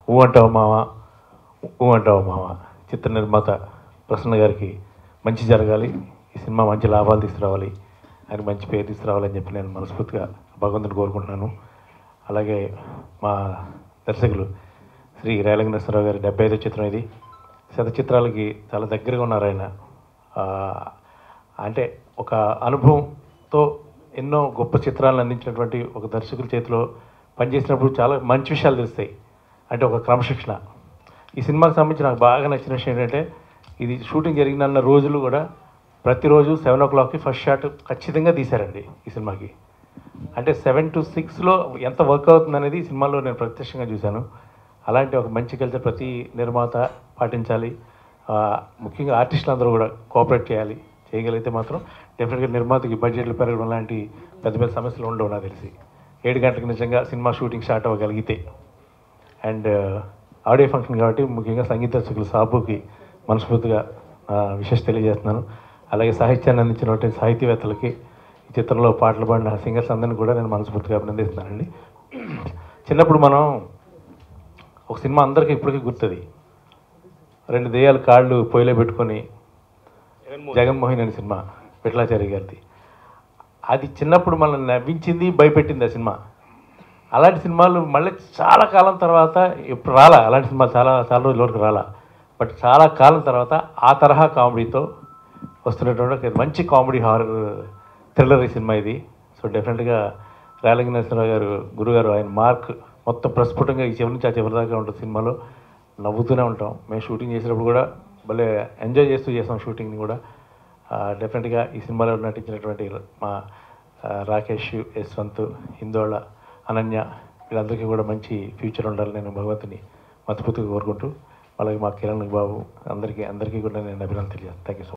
ఊ అంటావు మామ, ఊ అంటావు మామ చిత్ర నిర్మాత ప్రసన్న గారికి మంచి జరగాలి, ఈ సినిమా మంచి లాభాలు తీసుకురావాలి, ఆయన మంచి పేరు తీసుకురావాలని చెప్పి నేను మనస్ఫూర్తిగా భగవంతుని కోరుకుంటున్నాను. అలాగే మా దర్శకులు శ్రీ రేలంగేశ్వరరావు గారి 75వ చిత్రం ఇది. శత చిత్రాలకి చాలా దగ్గరగా ఉన్నారు ఆయన. అంటే ఒక అనుభవంతో ఎన్నో గొప్ప చిత్రాలను అందించినటువంటి ఒక దర్శకుల చేతిలో పనిచేసినప్పుడు చాలా మంచి విషయాలు తెలుస్తాయి. అంటే ఒక క్రమశిక్షణ. ఈ సినిమాకి సంబంధించి నాకు బాగా నచ్చిన విషయం ఏంటంటే, ఇది షూటింగ్ జరిగిన రోజులు కూడా ప్రతిరోజు 7 o'clockకి ఫస్ట్ షాట్ ఖచ్చితంగా తీశారండి ఈ సినిమాకి. అంటే 7 to 6లో ఎంత వర్క్ అవుతుంది అనేది ఈ సినిమాలో నేను ప్రత్యక్షంగా చూశాను. అలాంటి ఒక మంచి కల్చర్ ప్రతి నిర్మాత పాటించాలి. ముఖ్యంగా ఆర్టిస్టులు అందరూ కూడా కోఆపరేట్ చేయాలి. చేయగలిగితే మాత్రం డెఫినెట్గా నిర్మాతకి బడ్జెట్లు పెరగడం లాంటి పెద్ద పెద్ద సమస్యలు ఉండవు నాకు తెలిసి. 7 గంటలకు నిజంగా సినిమా షూటింగ్ స్టార్ట్ అవ్వగలిగితే. అండ్ ఆడియో ఫంక్షన్ కాబట్టి ముఖ్యంగా సంగీత దర్శకులు సాబుకి మనస్ఫూర్తిగా విషెస్ తెలియజేస్తున్నాను. అలాగే సాహిత్యాన్ని అందించినటువంటి సాహితీవేత్తలకి, ఈ చిత్రంలో పాటలు పాడిన సింగర్స్ అందరినీ కూడా నేను మనస్ఫూర్తిగా అభినందిస్తున్నానండి. చిన్నప్పుడు మనం ఒక సినిమా అందరికీ ఇప్పటికీ గుర్తుంది. 2 దెయ్యాలు కాళ్ళు పొయ్యిలో పెట్టుకొని, జగన్మోహిని అనే సినిమా విఠలాచార్య గారిది. అది చిన్నప్పుడు మనల్ని నవ్వించింది, భయపెట్టింది ఆ సినిమా. అలాంటి సినిమాలు మళ్ళీ చాలా కాలం తర్వాత ఇప్పుడు రాలా, అలాంటి సినిమాలు చాలా చాలా రోజుల వరకు రాలా. బట్ చాలా కాలం తర్వాత ఆ తరహా కామెడీతో వస్తున్నటువంటి ఒక మంచి కామెడీ హారర్ థ్రిల్లర్ ఈ సినిమా ఇది. సో డెఫినెట్గా రేలంగేశ్వరరావు గారు గురుగారు ఆయన మార్క్ మొత్తం ప్రస్ఫుటంగా ఈ చివరి నుంచి ఆ చివరి దాకా ఉంటుంది సినిమాలో. నవ్వుతూనే ఉంటాం. మేము షూటింగ్ చేసేటప్పుడు కూడా భలే ఎంజాయ్ చేస్తాం షూటింగ్ని కూడా. డెఫినెట్గా ఈ సినిమాలో నటించినటువంటి మా రాకేష్, యశ్వంత్, హిందోళ, అనన్య వీళ్ళందరికీ కూడా మంచి ఫ్యూచర్ ఉండాలని నేను భగవంతుని మనస్ఫూర్తిగా కోరుకుంటూ, అలాగే మా కిరణ్ బాబు అందరికీ కూడా నేను అభినందనలు తెలియజేస్తాను. Thank you so much.